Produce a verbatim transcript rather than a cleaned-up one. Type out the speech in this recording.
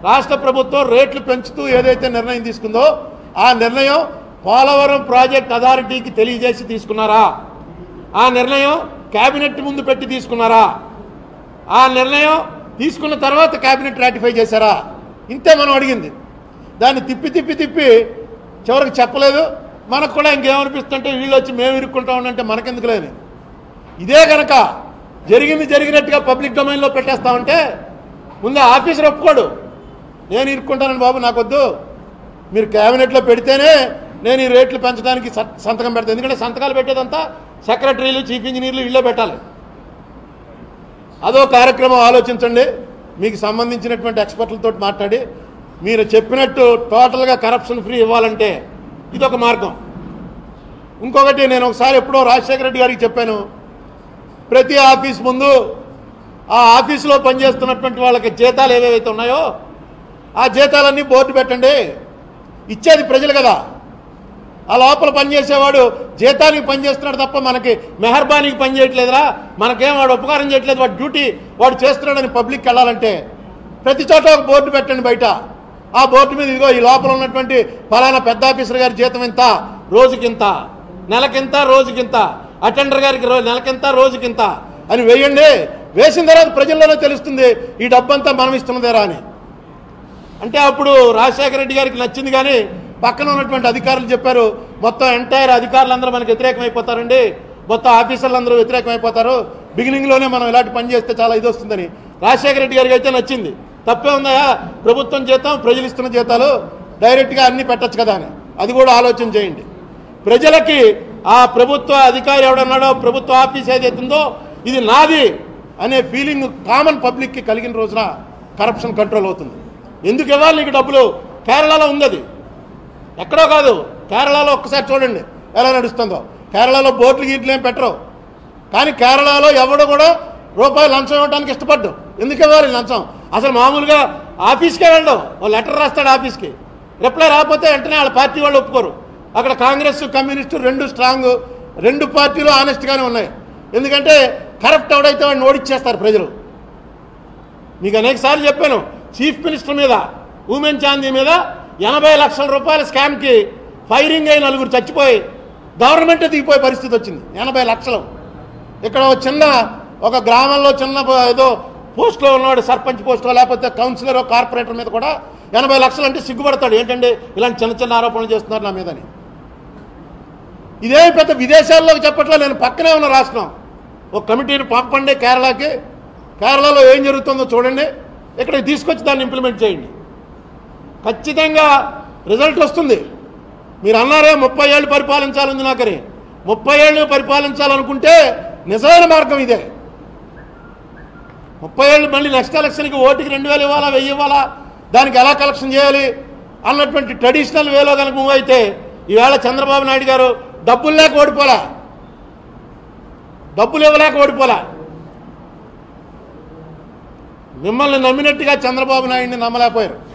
రాష్ట్ర ప్రభుత్వం రేట్లు పెంచుతూ ఏదైతే నిర్ణయం తీసుకుందో ఆ నిర్ణయం పోలవరం ప్రాజెక్ట్ అథారిటీకి తెలియజేసి తీసుకున్నారా? ఆ నిర్ణయం కేబినెట్ ముందు పెట్టి తీసుకున్నారా? ఆ నిర్ణయం తీసుకున్న తర్వాత కేబినెట్ రాటిఫై చేశారా? ఇంతే మనం అడిగింది. దాన్ని తిప్పి తిప్పి తిప్పి చివరికి చెప్పలేదు. మనకు కూడా ఇంకేమనిపిస్తుంటే వీళ్ళు వచ్చి మేము ఇరుక్కుంటా ఉండంటే మనకెందుకు లేదు. ఇదే కనుక జరిగింది జరిగినట్టుగా పబ్లిక్ డొమైన్లో పెట్టేస్తామంటే ముందు ఆఫీసర్ ఒప్పుకోడు, నేను ఇరుక్కుంటానని బాబు నాకొద్దు, మీరు క్యాబినెట్లో పెడితేనే నేను ఈ రేట్లు పెంచడానికి సంతకం పెడతాను. ఎందుకంటే సంతకాలు పెట్టేదంతా సెక్రటరీలు చీఫ్ ఇంజనీర్లు ఇళ్ళే పెట్టాలి. అదో కార్యక్రమం ఆలోచించండి. మీకు సంబంధించినటువంటి ఎక్స్పర్ట్లతో మాట్లాడి మీరు చెప్పినట్టు టోటల్గా కరప్షన్ ఫ్రీ ఇవ్వాలంటే ఇదొక మార్గం. ఇంకొకటి నేను ఒకసారి ఎప్పుడో రాజశేఖర రెడ్డి గారికి చెప్పాను, ప్రతి ఆఫీస్ ముందు ఆ ఆఫీసులో పనిచేస్తున్నటువంటి వాళ్ళకి జీతాలు ఏవేవైతే ఉన్నాయో ఆ జీతాలన్నీ బోర్డు పెట్టండి. ఇచ్చేది ప్రజలు కదా. ఆ లోపల పనిచేసేవాడు జీతానికి పనిచేస్తున్నాడు తప్ప మనకి మెహర్బానీకి పని చేయట్లేదురా, మనకేం వాడు ఉపకారం చేయట్లేదు, వాడు డ్యూటీ వాడు చేస్తున్నాడని పబ్లిక్కి వెళ్ళాలంటే ప్రతి చోట ఒక బోర్డు పెట్టండి బయట. ఆ బోర్డు మీద ఇదిగో ఈ లోపల ఉన్నటువంటి ఫలానా పెద్ద ఆఫీసర్ గారి జీతం ఇంత, రోజుకింత, నెలకింత, రోజుకింత, అటెండర్ గారికి రోజు నెలకింత, రోజుకింత అని వేయండి. వేసిన తర్వాత ప్రజల్లోనే తెలుస్తుంది ఈ డబ్బంతా మనం ఇస్తున్నదేరా అని. అంటే అప్పుడు రాజశేఖర రెడ్డి గారికి నచ్చింది, కానీ పక్కన ఉన్నటువంటి అధికారులు చెప్పారు మొత్తం ఎంటైర్ అధికారులందరూ మనకు వ్యతిరేకమైపోతారండి, మొత్తం ఆఫీసర్లందరూ వ్యతిరేకమైపోతారు, బిగినింగ్లోనే మనం ఇలాంటి పని చేస్తే చాలా ఇది వస్తుందని. రాజశేఖర రెడ్డి గారికి అయితే నచ్చింది. తప్పే ఉందా, ప్రభుత్వం జీతం ప్రజలు ఇస్తున్న జీతాలు డైరెక్ట్గా అన్నీ పెట్టచ్చు కదా అని. అది కూడా ఆలోచన చేయండి. ప్రజలకి ఆ ప్రభుత్వ అధికారి ఎవడన్నాడో ప్రభుత్వ ఆఫీస్ ఏదైతుందో ఇది నాది అనే ఫీలింగ్ కామన్ పబ్లిక్కి కలిగిన రోజున కరప్షన్ కంట్రోల్ అవుతుంది. ఎందుకు ఇవ్వాలి నీకు డబ్బులు? కేరళలో ఉంది, అది ఎక్కడో కాదు, కేరళలో ఒక్కసారి చూడండి ఎలా నడుస్తుందో. కేరళలో బోర్డులు గీట్లు ఏం పెట్టరు, కానీ కేరళలో ఎవడు కూడా రూపాయలు లంచం ఇవ్వడానికి ఇష్టపడ్డు. ఎందుకు ఇవ్వాలి లంచం? అసలు మామూలుగా ఆఫీస్కే వెళ్ళడం, ఓ లెటర్ రాస్తాడు ఆఫీస్కి, రిప్లై రాకపోతే వెంటనే వాళ్ళ పార్టీ వాళ్ళు ఒప్పుకోరు. అక్కడ కాంగ్రెస్ కమ్యూనిస్టు రెండు స్ట్రాంగ్, రెండు పార్టీలు ఆనెస్ట్గానే ఉన్నాయి. ఎందుకంటే కరప్ట్ ఎవడైతే వాడిని ఓడిచ్చేస్తారు ప్రజలు. మీకు అనేక సార్లు చెప్పాను, చీఫ్ మినిస్టర్ మీద ఉమెన్ చాందీ మీద ఎనభై లక్షల రూపాయల స్కామ్కి ఫైరింగ్ అయి నలుగురు చచ్చిపోయి గవర్నమెంటే దిగిపోయే పరిస్థితి వచ్చింది. ఎనభై లక్షలు ఇక్కడ చిన్న ఒక గ్రామంలో చిన్న ఏదో పోస్టులో ఉన్నవాడు, సర్పంచ్ పోస్టులో లేకపోతే కౌన్సిలర్ కార్పొరేటర్ మీద కూడా ఎనభై లక్షలు అంటే సిగ్గుపడతాడు. ఏంటంటే ఇలాంటి చిన్న చిన్న ఆరోపణలు చేస్తున్నారు నా మీదని. ఇదేమి పెద్ద విదేశాల్లోకి చెప్పట్లే, నేను పక్కనే ఉన్న రాష్ట్రం. ఒక కమిటీని పంపండి కేరళకి, కేరళలో ఏం జరుగుతుందో చూడండి, ఇక్కడికి తీసుకొచ్చి దాన్ని ఇంప్లిమెంట్ చేయండి. ఖచ్చితంగా రిజల్ట్ వస్తుంది. మీరు అన్నారే ముప్పై ఏళ్ళు పరిపాలించాలని నాకని, ముప్పై ఏళ్ళు పరిపాలించాలనుకుంటే నిజమైన మార్గం ఇదే. ముప్పై ఏళ్ళు మళ్ళీ నెక్స్ట్ ఎలక్షన్కి ఓటుకి రెండు వేలు ఇవ్వాలా, వెయ్యి ఇవ్వాలా, దానికి ఎలా కలెక్షన్ చేయాలి అన్నటువంటి ట్రెడిషనల్ వేలో కనుక మూవ్ అయితే ఈవేళ చంద్రబాబు నాయుడు గారు డబ్బులు లేక ఓడిపోలా, డబ్బులు ఇవ్వలేక ఓడిపోలా. మిమ్మల్ని నమ్మినట్టుగా చంద్రబాబు నాయుడిని నమ్మలేకపోయారు.